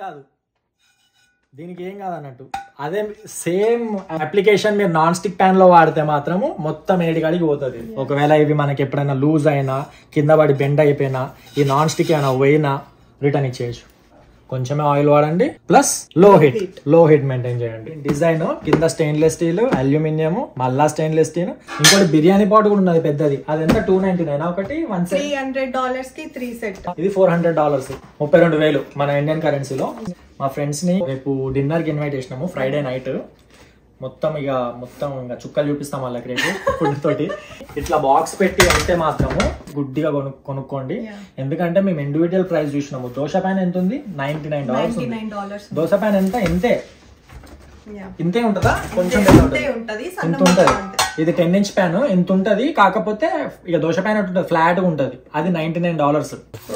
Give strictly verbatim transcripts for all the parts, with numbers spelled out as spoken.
కాదు, దీనికి ఏం కాదు అన్నట్టు. అదే సేమ్ అప్లికేషన్ మీరు నాన్ స్టిక్ ప్యాన్ లో వాడితే మాత్రము మొత్తం ఏడికాడికి పోతుంది. ఒకవేళ ఇవి మనకి ఎప్పుడైనా లూజ్ అయినా కింద పడి బెండ్ అయిపోయినా ఈ నాన్ స్టిక్ అయినా పోయినా రిటర్న్ ఇచ్చేయచ్చు. కొంచెమే ఆయిల్ వాడండి, plus low heat low heat maintain చేయండి. డిజైన్ కింద స్టెయిన్లెస్ స్టీల్, అల్యూమినియం, మళ్ళా స్టెయిన్లెస్ స్టీల్. ఇంకోటి బిర్యానీ పాట్ కూడా ఉన్నది పెద్దది, అది ఎంత టూ నైన్టీ నైన్ ఒకటి వన్ త్రీ హండ్రెడ్ డాలర్స్ కి త్రీ సెట్. ఇది ఫోర్ హండ్రెడ్ డాలర్స్ ముప్పై రెండు వేలు మన ఇండియన్ కరెన్సీలో. మా ఫ్రెండ్స్ ని రేపు డిన్నర్ కి ఇన్వైట్ చేసినాము ఫ్రైడే నైట్. మొత్తం ఇక మొత్తం ఇంకా చుక్కలు చూపిస్తాం వాళ్ళకి రేపు ఫుడ్ తోటి. ఇట్లా బాక్స్ పెట్టి అయితే మాత్రము గుడ్డిగా కొను కొనుక్కోండి. ఎందుకంటే మేము ఇండివిజువల్ ప్రైస్ చూసినాము. దోశ ప్యాన్ ఎంత ఉంది? Ninety nine dollars. Dosa pan ఎంత? ఇంతే ఇంతే ఉంటుందా? కొంచెం ఇంత ఉంటది. ఇది టెన్ ఇంచ్ ప్యాన్ ఇంత ఉంటది. కాకపోతే ఇక దోశ ప్యాన్ ఉంటుంది, ఫ్లాట్ గా ఉంటది. అది ninety nine dollars.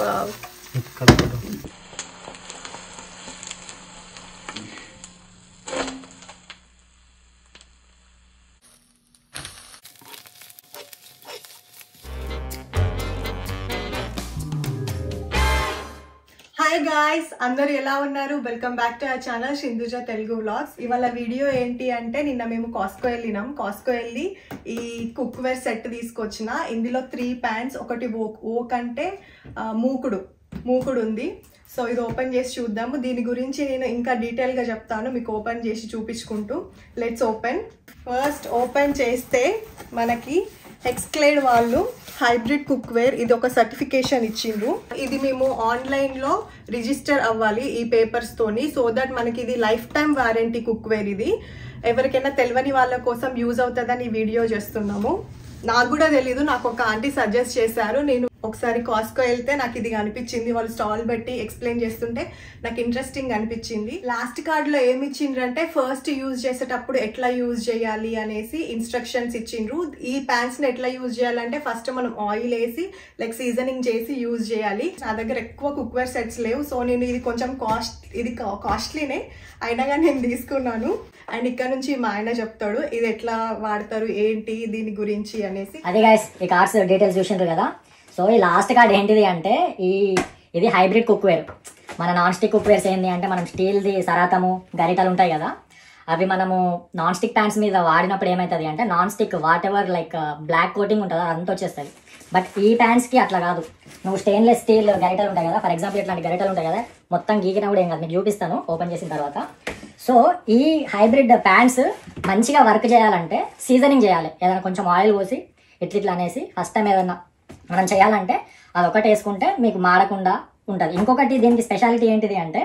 Hi guys, అందరు ఎలా ఉన్నారు? Welcome back to our channel Rindhuja Telugu vlogs. ఇవాళ వీడియో ఏంటి అంటే, నిన్న మేము కాస్కో వెళ్ళినాం. కాస్కో వెళ్ళి ఈ కుక్వేర్ సెట్ తీసుకొచ్చిన. ఇందులో త్రీ ప్యాన్స్, ఒకటి ఓక్ ఓక్ అంటే మూకుడు మూకుడు ఉంది. సో ఇది ఓపెన్ చేసి చూద్దాము. దీని గురించి నేను ఇంకా డీటెయిల్గా చెప్తాను మీకు ఓపెన్ చేసి చూపించుకుంటూ. Let's open. ఫస్ట్ ఓపెన్ చేస్తే మనకి హెక్స్క్లేడ్ వాళ్ళు హైబ్రిడ్ కుక్వేర్ ఇది ఒక సర్టిఫికేషన్ ఇచ్చిండ్రు. ఇది మేము ఆన్లైన్ లో రిజిస్టర్ అవ్వాలి ఈ పేపర్స్ తోని, సో దట్ మనకి ఇది లైఫ్ టైం వారంటీ కుక్వేర్. ఇది ఎవరికైనా తెలియని వాళ్ళ కోసం యూజ్ అవుతుందని వీడియో చేస్తున్నాము. నాకు కూడా తెలీదు, నాకు ఒక ఆంటీ సజెస్ట్ చేశారు. నేను ఒకసారి కాస్కో వెళ్తే నాకు ఇది అనిపించింది. వాళ్ళు స్టాల్ పెట్టి ఎక్స్ప్లెయిన్ చేస్తుంటే నాకు ఇంట్రెస్టింగ్ అనిపించింది. లాస్ట్ కార్డ్ లో ఏమి ఇచ్చిండ్రంటే, ఫస్ట్ యూజ్ చేసేటప్పుడు ఎట్లా యూజ్ చేయాలి అనేసి ఇన్స్ట్రక్షన్స్ ఇచ్చిండ్రు. ఈ ప్యాన్స్ ని ఎట్లా యూజ్ చేయాలంటే, ఫస్ట్ మనం ఆయిల్ వేసి లైక్ సీజనింగ్ చేసి యూజ్ చేయాలి. నా దగ్గర ఎక్కువ కుక్వేర్ సెట్స్ లేవు, సో నేను ఇది కొంచెం కాస్ట్ ఇది కాస్ట్లీనే అయినా కానీ నేను తీసుకున్నాను. అండ్ ఇక్కడ నుంచి మా ఆయన చెప్తాడు ఇది ఎట్లా వాడతారు ఏంటి దీని గురించి అనేసి. అదే గైస్, ఈ కార్డ్స్ డీటెయిల్స్ చూసిండ్రు కదా. సో ఈ లాస్ట్ కార్డ్ ఏంటిది అంటే, ఈ ఇది హైబ్రిడ్ కుక్వేర్. మన నాన్ స్టిక్ కుక్వేర్స్ ఏంటి అంటే, మనం స్టీల్ది సరాతము గరిటలు ఉంటాయి కదా, అవి మనము నాన్ స్టిక్ ప్యాన్స్ మీద వాడినప్పుడు ఏమవుతుంది అంటే, non stick whatever like black coating ఉంటుందో అదంతా వచ్చేస్తుంది. బట్ ఈ ప్యాన్స్కి అట్లా కాదు. నువ్వు స్టెయిన్లెస్ స్టీల్ గరిటలు ఉంటాయి కదా, ఫర్ ఎగ్జాంపుల్ ఇట్లాంటి గరిటలు ఉంటాయి కదా, మొత్తం గీకినా కూడా ఏం కాదు. మీకు చూపిస్తాను ఓపెన్ చేసిన తర్వాత. సో ఈ హైబ్రిడ్ ప్యాన్స్ మంచిగా వర్క్ చేయాలంటే సీజనింగ్ చేయాలి. ఏదైనా కొంచెం ఆయిల్ పోసి ఇట్లా ఇట్లా అనేసి ఫస్ట్ టైం ఏదన్నా మనం చేయాలంటే అది ఒకటి వేసుకుంటే మీకు మాడకుండా ఉంటుంది. ఇంకొకటి దీనికి స్పెషాలిటీ ఏంటిది అంటే,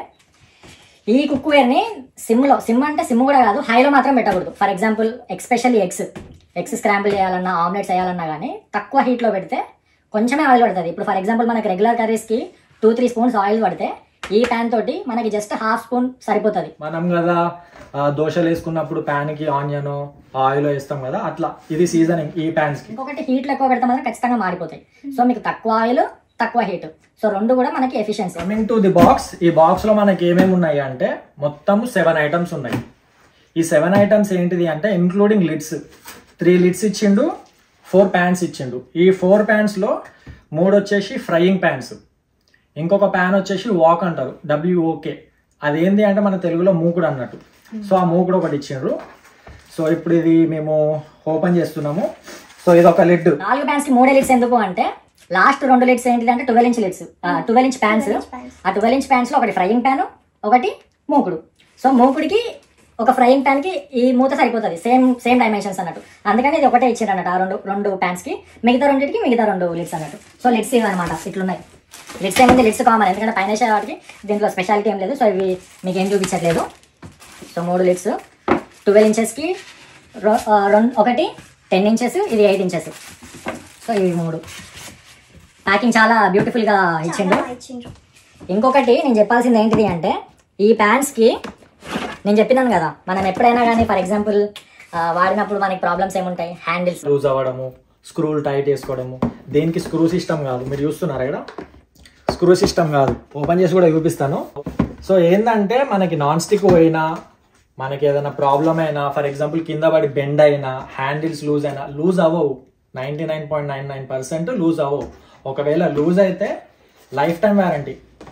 ఈ కుక్వేర్ని సిమ్లో, సిమ్ అంటే సిమ్ కూడా కాదు, హైలో మాత్రం పెట్టకూడదు. For example especially eggs eggs scramble చేయాలన్నా, ఆమ్లెట్స్ వేయాలన్నా కానీ తక్కువ హీట్లో పెడితే కొంచెమే ఆయిల్ పడుతుంది. ఇప్పుడు ఫర్ ఎగ్జాంపుల్ మనకి రెగ్యులర్ కర్రీస్కి టూ త్రీ స్పూన్స్ ఆయిల్ పడితే ఈ ప్యాన్ తోటి మనకి జస్ట్ హాఫ్ స్పూన్ సరిపోతుంది. మనం కదా దోశలు వేసుకున్నప్పుడు ప్యాన్ కి ఆనియన్ ఆయిల్ వేస్తాం కదా, అట్లా ఇది సీజనింగ్ ఈ ప్యాన్స్ కి. ఇంకొకటి హీట్ ఎక్కువ పెడితే మాత్రం ఖచ్చితంగా మారిపోతాయి. సో మీకు తక్కువ ఆయిల్ తక్కువ హీట్, సో రెండు కూడా మనకి efficiency. Coming to the box, ఈ బాక్స్ లో మనకి ఏమేమి ఉన్నాయి అంటే మొత్తం సెవెన్ ఐటమ్స్ ఉన్నాయి. ఈ సెవెన్ ఐటమ్స్ ఏంటిది అంటే, ఇంక్లూడింగ్ లిడ్స్, త్రీ లిడ్స్ ఇచ్చిండు, ఫోర్ ప్యాన్స్ ఇచ్చిండు. ఈ ఫోర్ ప్యాన్స్ లో మూడు వచ్చేసి ఫ్రైయింగ్ ప్యాన్స్, ఇంకొక ప్యాన్ వచ్చేసి వాక్ అంటారు, డబ్ల్యూఓకే. అదేంటి అంటే మన తెలుగులో మూకుడు అన్నట్టు. సో ఆ మూకుడు ఒకటి ఇచ్చిండ్రు. సో ఇప్పుడు ఇది మేము ఓపెన్ చేస్తున్నాము. సో ఇది ఒక లిడ్. నాలుగు ప్యాన్స్ కి మూడే లిడ్స్ ఎందుకు అంటే, లాస్ట్ రెండు లిడ్స్ ఏంటిది అంటే twelve inch lids, twelve inch pans. ఆ ట్వెల్వ్ ఇంచ్ ప్యాన్స్ లో ఒకటి ఫ్రైయింగ్ ప్యాన్, ఒకటి మూకుడు. సో మూకుడికి ఒక ఫ్రైయింగ్ ప్యాన్ కి ఈ మూత సరిపోతుంది, సేమ్ సేమ్ డైమెన్షన్స్ అన్నట్టు. అందుకని ఇది ఒకటే ఇచ్చిండ్రు అన్నట్టు ఆ రెండు రెండు ప్యాన్స్ కి. మిగతా రెండింటికి మిగతా రెండు లిడ్స్ అన్నట్టు. సో లిడ్స్ ఇవి అనమాట, ఇట్లున్నాయి. లిడ్స్ ఏముంది, లిడ్స్ కామన్, ఎందుకంటే పైన వేసే వాటికి దీంట్లో స్పెషాలిటీ ఏం లేదు. సో ఇవి మీకు ఏం చూపించట్లేదు. సో మూడు లిడ్స్ ట్వెల్వ్ ఇంచెస్కి రెండు, ఒకటి టెన్ ఇంచెస్, ఇది ఎయిట్ ఇంచెస్. సో ఇవి మూడు. ప్యాకింగ్ చాలా బ్యూటిఫుల్గా ఇచ్చిండు. ఇంకొకటి నేను చెప్పాల్సింది ఏంటిది అంటే, ఈ ప్యాన్స్కి నేను చెప్పినాను కదా, మనం ఎప్పుడైనా కానీ ఫర్ ఎగ్జాంపుల్ వాడినప్పుడు మనకి ప్రాబ్లమ్స్ ఏముంటాయి, హ్యాండిల్స్ లూజ్ అవ్వడము, స్క్రూలు టైట్ వేసుకోవడము. దేనికి స్క్రూ సిస్టమ్ కాదు, మీరు చూస్తున్నారా ఇక్కడ స్క్రూ సిస్టమ్ కాదు. ఓపెన్ చేసి కూడా చూపిస్తాను. సో ఏంటంటే, మనకి నాన్ స్టిక్ పోయినా, మనకి ఏదైనా ప్రాబ్లం అయినా, ఫర్ ఎగ్జాంపుల్ కింద పడి బెండ్ అయినా, హ్యాండిల్స్ లూజ్ అయినా, లూజ్ అవ్వవు. Ninety nine point nine nine percent loose అవ్వవు. ఒకవేళ లూజ్ అయితే లైఫ్ టైం వారంటీ.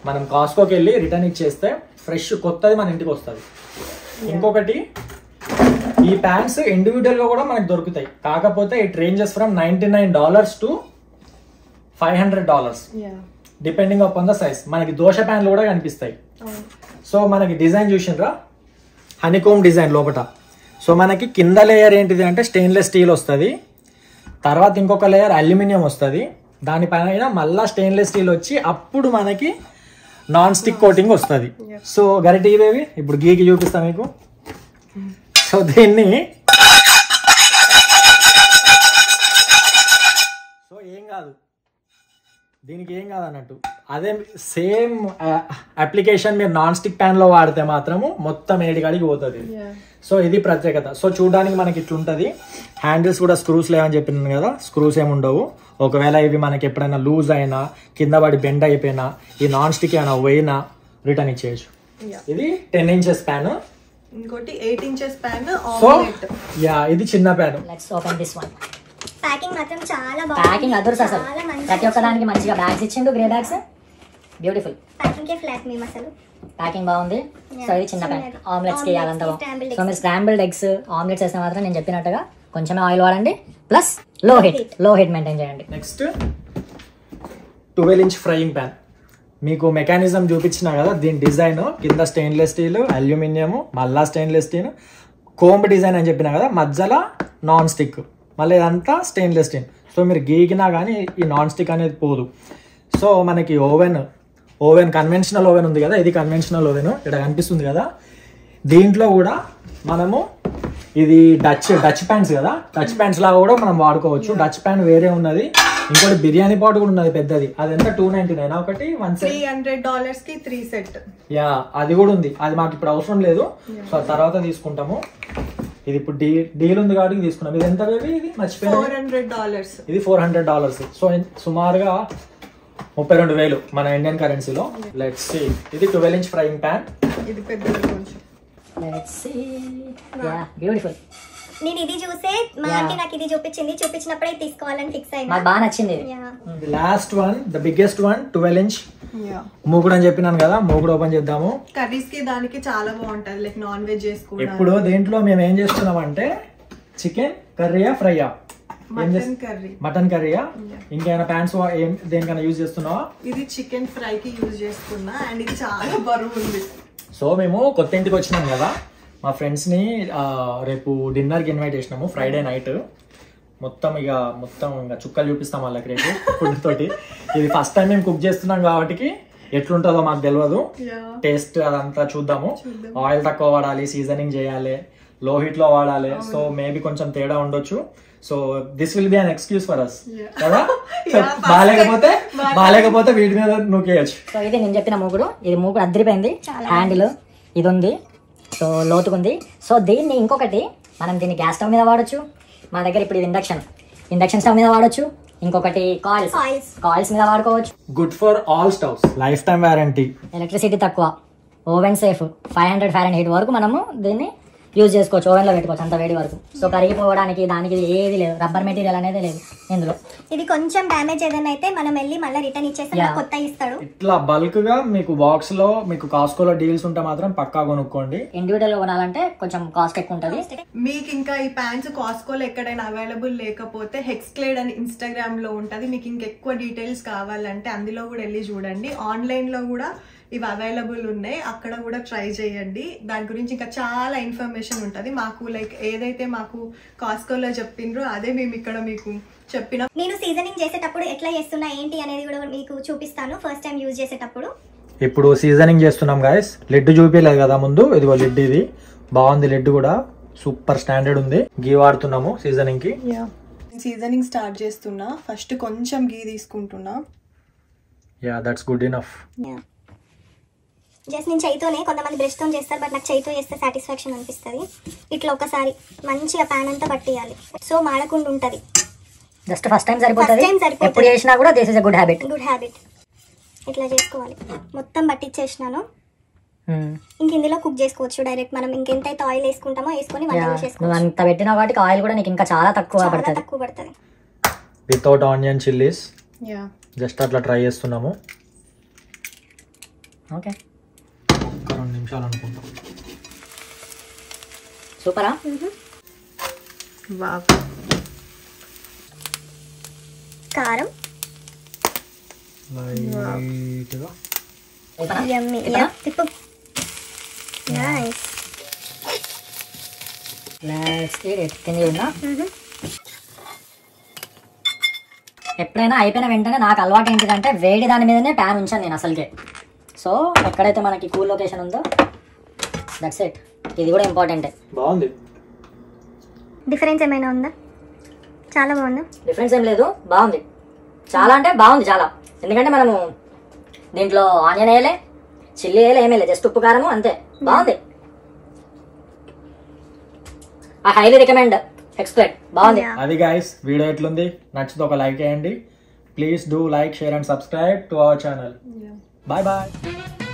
మనం కాస్కోకి వెళ్ళి రిటర్న్ ఇచ్చేస్తే ఫ్రెష్ కొత్తది మన ఇంటికి వస్తుంది. ఇంకొకటి ఈ ప్యాన్స్ ఇండివిజువల్ గా కూడా మనకు దొరుకుతాయి, కాకపోతే it ranges from ninety nine dollars to five hundred dollars depending upon the size. మనకి దోశ ప్యాన్లు కూడా కనిపిస్తాయి. సో మనకి డిజైన్ చూసిండ్రా, హనీకోమ్ డిజైన్ లోపల. సో మనకి కింద లేయర్ ఏంటిది అంటే స్టెయిన్లెస్ స్టీల్ వస్తుంది, తర్వాత ఇంకొక లేయర్ అల్యూమినియం వస్తుంది, దానిపైన మళ్ళా స్టెయిన్లెస్ స్టీల్ వచ్చి అప్పుడు మనకి నాన్ స్టిక్ కోటింగ్ వస్తుంది. సో గరిటి ఇవేవి ఇప్పుడు గీకి చూపిస్తా మీకు. సో దీన్ని సో ఏం కాదు, దీనికి ఏం కాదు అన్నట్టు. అదే సేమ్ అప్లికేషన్ మీరు నాన్ స్టిక్ ప్యాన్ లో వాడితే మాత్రము మొత్తం ఏడిగాడికి పోతుంది. సో ఇది ప్రత్యేకత. సో చూడడానికి మనకి ఇట్లుంటది. హ్యాండిల్స్ కూడా స్క్రూస్ లేవని చెప్పినాను కదా, స్క్రూస్ ఏమి ఉండవు. ఒకవేళ ఇవి మనకి ఎప్పుడైనా లూజ్ అయినా కింద పడి బెండ్ అయిపోయినా ఈ నాన్ స్టిక్ అయినా పోయినా రిటర్న్ ఇచ్చేయచ్చు. ఇది టెన్ ఇంచెస్ ప్యాన్, ఇంకోటి eight inches pan. So ya ఇది చిన్న pan. Let's open this one. Packing మాత్రం చాలా బాగుంది. ప్యాకింగ్ అదర్స్ అసలు ప్రతి ఒక్క దానికి మంచిగా బ్యాగ్స్ ఇచ్చిండు, గ్రే బ్యాగ్స్, బ్యూటిఫుల్ ప్యాకింగ్ కే ఫ్లాట్ మేము అసలు ప్యాకింగ్ బాగుంది. సో ఇది చిన్న ప్యాన్, ఆమ్లెట్స్ కి అదంతా. సో మీరు స్క్రాంబుల్డ్ ఎగ్స్ ఆమ్లెట్స్ వేస్తే మాత్రం నేను చెప్పినట్టుగా కొంచెమే ఆయిల్ వాడండి, plus low heat low heat maintain చేయండి. Next twelve inch frying pan. మీకు మెకానిజం చూపించిన కదా, దీని డిజైన్ కింద స్టెయిన్లెస్ స్టీల్, అల్యూమినియం, మళ్ళా స్టెయిన్లెస్ స్టీల్, కోంబ్ డిజైన్ అని చెప్పిన కదా, మధ్యలో నాన్ స్టిక్, మళ్ళీ ఇదంతా స్టెయిన్లెస్ స్టీల్. సో మీరు గీకినా కానీ ఈ నాన్ స్టిక్ అనేది పోదు. సో మనకి ఓవెన్ ఓవెన్ కన్వెన్షనల్ ఓవెన్ ఉంది కదా, ఇది కన్వెన్షనల్ ఓవెన్ ఇక్కడ కనిపిస్తుంది కదా. దీంట్లో కూడా మనము ఇది డచ్ డచ్ ప్యాన్స్ కదా, డచ్ ప్యాన్స్ లాగా కూడా మనం వాడుకోవచ్చు. డచ్ ప్యాన్ వేరే ఉన్నది, ఇంకోటి బిర్యానీ పాట్ కూడా ఉన్నది పెద్దది, అది ఎంత టూ నైన్టీ నైన్ ఒకటి వన్ త్రీ హండ్రెడ్ డాలర్స్ కి త్రీ సెట్. యా అది కూడా ఉంది, అది మాకు ఇప్పుడు అవసరం లేదు. సో తర్వాత తీసుకుంటాము. ఇది ఇప్పుడు డీ డీల్ ఉంది కాబట్టి తీసుకున్నాం. ఇది ఎంత బేబీ? ఇది మర్చిపోయాను, ఫోర్ హండ్రెడ్ డాలర్స్ ఇది ఫోర్ హండ్రెడ్ డాలర్స్ సో సుమారుగా ముప్పై రెండు వేలు మన ఇండియన్ కరెన్సీలో. Let's see. ఇది ట్వెల్వ్ ఇంచ్ ఫ్రైయింగ్ ప్యాన్. ఇది పెద్దది కొంచెం. Let's see. Ya beautiful. నేను ఇది చూసే మా ఆంటీ నాకు ఇది చూపించింది, చూపించినప్పుడే తీసుకోవాలని ఫిక్స్ అయినా. నాకు బాగా నచ్చింది. Last one, the biggest one, twelve inch మూగుడు అని చెప్పినాను కదా, మూగుడు ఓపెన్ చేద్దాము. కర్రీస్ కి దానికి చాలా బాగుంటది, లైక్ నాన్ వెజ్ చేసుకోవడం. ఇప్పుడు దీంట్లో మేము ఏం చేస్తున్నాం అంటే చికెన్ కర్రీయా ఫ్రైయా? Mutton curry. మటన్ కర్రీయా? ఇంకేమైనా ప్యాన్స్ ఏం దేనికైనా యూజ్ చేస్తున్నావా? ఇది చికెన్ ఫ్రై కి యూజ్ చేస్తున్నా, అండ్ ఇది చాలా బరువు ఉంది. సో మేము కొత్త ఇంటికి వచ్చినాం కదా, మా ఫ్రెండ్స్ని రేపు డిన్నర్కి ఇన్వైట్ చేసినాము ఫ్రైడే నైట్. మొత్తం ఇక మొత్తం ఇంకా చుక్కలు చూపిస్తాం వాళ్ళకి రేపు ఫుడ్ తోటి. ఇది ఫస్ట్ టైం మేము కుక్ చేస్తున్నాం కాబట్టి ఎట్లుంటుందో మాకు తెలియదు, టేస్ట్ అదంతా చూద్దాము. ఆయిల్ తక్కువ వాడాలి, సీజనింగ్ చేయాలి, లో హీట్ లో వాడాలి. సో మేబీ కొంచెం తేడా ఉండొచ్చు. So this will be an excuse for us కదా. బాగాలేకపోతే బాగాలేకపోతే వీటి మీద నూకేయచ్చు. సో ఇది నేను చెప్పిన మూకుడు, ఇది మూకుడు అద్దరిపోయింది, హ్యాండిల్ ఇది ఉంది, సో లోతుకుంది. సో దీన్ని ఇంకొకటి మనం దీన్ని గ్యాస్ స్టవ్ మీద వాడచ్చు. మా దగ్గర ఇప్పుడు ఇది ఇండక్షన్ ఇండక్షన్ స్టవ్ మీద వాడచ్చు. ఇంకొకటి కాయిల్స్ కాయిల్స్ మీద వాడుకోవచ్చు. Good for all stoves, lifetime warranty, electricity తక్కువ, oven safe, five hundred five hundred heat వరకు మనము దీన్ని యూజ్ చేసుకోవచ్చు, ఓవెన్ లో పెట్టుకోవచ్చు అంత వేడి వరకు. సో కరిగిపోవడానికి దానికి ఏది లేదు, రబ్బర్ మెటీరియల్ అనేది లేదు ఇందులో. ఇది కొంచెం డ్యామేజ్ ఏదైనా అయితే మనం వెళ్ళి మళ్ళీ రిటర్న్ ఇచ్చేస్తే కొత్త ఇస్తాడు. ఇట్లా బల్క్ గా మీకు బాక్స్ లో మీకు కాస్కోలో డీల్స్ ఉంటే మాత్రం పక్కా కొనుక్కోండి. ఇండివిజువల్ గా కొనాలంటే కొంచెం కాస్ట్ ఎక్కువ ఉంటుంది. మీకు ఇంకా ఈ ప్యాంట్స్ కాస్కోలో ఎక్కడైనా అవైలబుల్ లేకపోతే హెక్స్క్లేడ్ అని ఇన్స్టాగ్రామ్ లో ఉంటది. మీకు ఇంకెక్కువ డీటెయిల్స్ కావాలంటే అందులో కూడా వెళ్ళి చూడండి. ఆన్లైన్ లో కూడా ఇవి అవైలబుల్ ఉన్నాయి, అక్కడ కూడా ట్రై చేయండి. దాని గురించి ఇంకా చాలా ఇన్ఫర్మేషన్ ఉంటుంది. మాకు లైక్ ఏదైతే మాకు కాస్కోలో చెప్పిండ్రో అదే మేము ఇక్కడ మీకు చెప్పిన. నేను సీజనింగ్ చేసేటప్పుడు ఎట్లా చేస్తున్నా ఏంటి అనేది కూడా మీకు చూపిస్తాను ఫస్ట్ టైం యూజ్ చేసేటప్పుడు. ఇప్పుడు సీజనింగ్ చేస్తున్నాం గాయస్. లిడ్ చూపించలేదు కదా ముందు, ఇదిగో లిడ్, ఇది బాగుంది, లిడ్ కూడా సూపర్ స్టాండర్డ్ ఉంది. గీ వాడుతున్నాము సీజనింగ్ కి. సీజనింగ్ స్టార్ట్ చేస్తున్నా, ఫస్ట్ కొంచెం గీ తీసుకుంటున్నా. Ya that's good enough. Just నేను చేయితోనే, కొంతమంది బ్రష్ తో చేస్తారు, బట్ నాకు చేయితో చేస్తే సాటిస్ఫాక్షన్ అనిపిస్తుంది. ఇట్లా ఒకసారి మంచిగా ప్యాన్ అంతా పట్టియాలి, సో మాడకుండా ఉంటది. జస్ట్ ఫస్ట్ టైం సరిపోతుంది, ఎప్పుడు చేసినా కూడా this is a good habit. Good habit ఇట్లా చేసుకోవాలి. మొత్తం పట్టించేసినాను. ఇంక ఇందులో కుక్ చేసుకోవచ్చు డైరెక్ట్. మనం ఇంకెంతైతే ఆయిల్ వేసుకుంటామో వేసుకొని వంట చేసుకోవచ్చు. నువ్వు అంత పెట్టిన వాటికి ఆయిల్ కూడా నీకు ఇంకా చాలా తక్కువ పడుతుంది. తక్కువ పడుతుంది. వితౌట్ ఆనియన్ చిల్లీస్ జస్ట్ అట్లా ట్రై చేస్తున్నాము. ఓకే ఒక రెండు నిమిషాలు అనుకుంటా. సూపరా. వావ్. కారం లైట్గా యమ్మీ. యా తిప్పు. Nice. Let's eat it. Can you నా ఎప్పుడైనా అయిపోయిన వెంటనే నాకు అలవాటు ఏంటిదంటే వేడి దాని మీదనే ప్యాన్ ఉంచాను నేను అసలుకే. సో ఎక్కడైతే మనకి కూల్ లొకేషన్ ఉందో దట్స్ ఇట్. ఇది కూడా ఇంపార్టెంటే. బాగుంది. డిఫరెన్స్ ఏమైనా ఉందా? చాలా బాగుందా? డిఫరెన్స్ ఏం లేదు, బాగుంది. చాలా అంటే బాగుంది చాలా. ఎందుకంటే మనము దీంట్లో ఆనియన్ వేయలే, చిల్లీ వేయలే, ఏమీ లేదు, జస్ట్ ఉప్పు కారము అంతే. బాగుంది. I highly recommend Hexclad. బాగుంది. అది గైస్, వీడియో ఎట్లుంది? నచ్చితే ఒక లైక్ చేయండి. Please do like, share and subscribe to our channel. Bye bye.